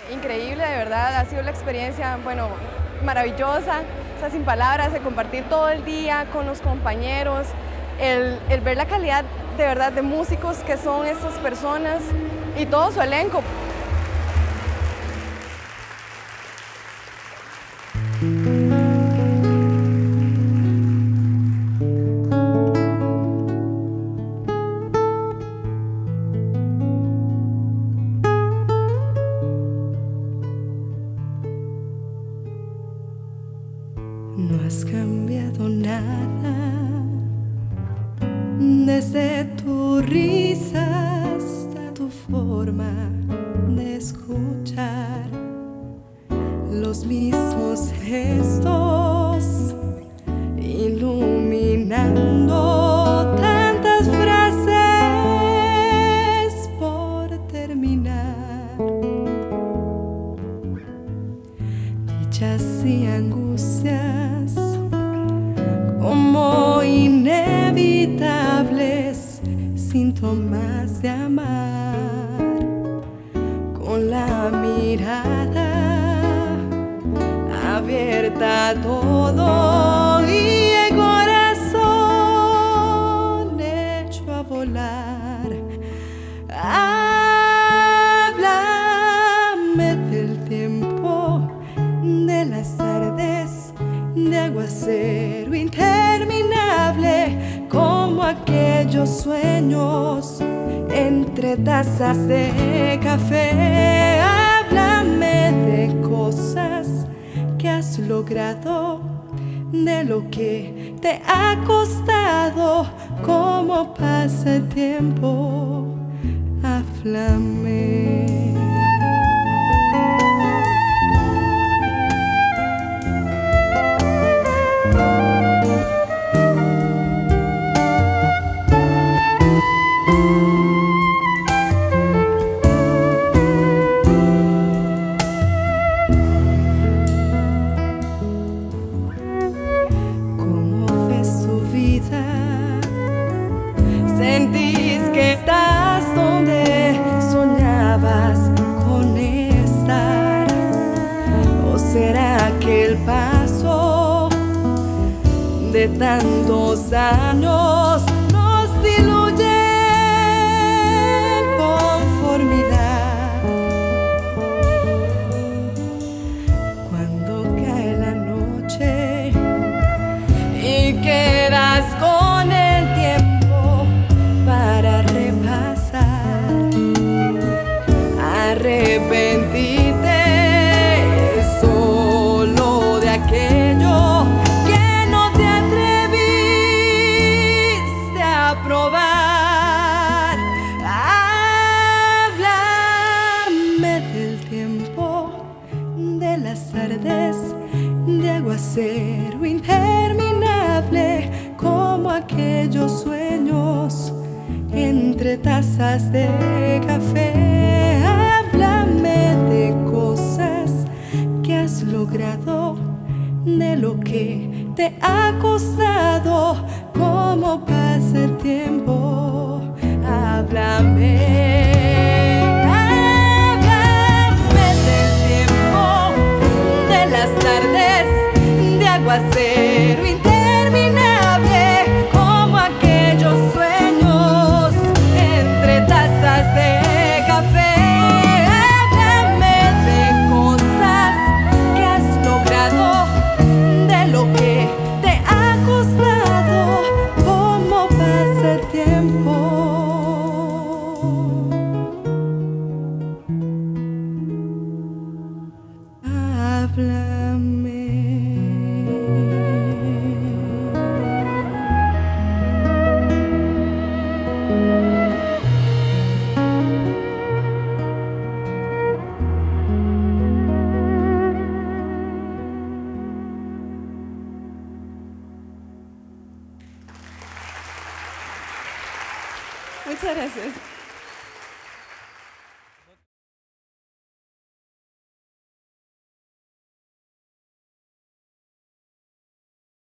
Increíble, de verdad, ha sido la experiencia, bueno, maravillosa, o sea, sin palabras, de compartir todo el día con los compañeros, el ver la calidad de verdad de músicos que son estas personas y todo su elenco. No has cambiado nada desde tu risa hasta tu forma de escuchar, los mismos gestos iluminando tantas frases por terminar, dichas y angustias como inevitables síntomas de amar, con la mirada abierta a todo y el corazón hecho a volar. Háblame del tiempo, de las tardes de aguacero interminable, como aquellos sueños entre tazas de café. Háblame de cosas que has logrado, de lo que te ha costado, cómo pasa el tiempo. Háblame. ¿Sentís que estás donde soñabas con estar? ¿O será que el paso de tantos años nos diluye en conformidad? Cuando cae la noche y quedas con el tiempo para repasar, arrepentirte solo de aquello que no te atreviste a probar. Háblame del tiempo, de las tardes de aguacero interminable, como aquellos sueños entre tazas de café. Háblame de cosas que has logrado, de lo que te ha costado, cómo pasa el tiempo. Háblame. Háblame del tiempo, de las tardes de aguacero interminable, como aquellos sueños entre tazas de café. Háblame de cosas que has logrado, de lo que te ha costado, cómo pasa el tiempo. Háblame. Muchas gracias.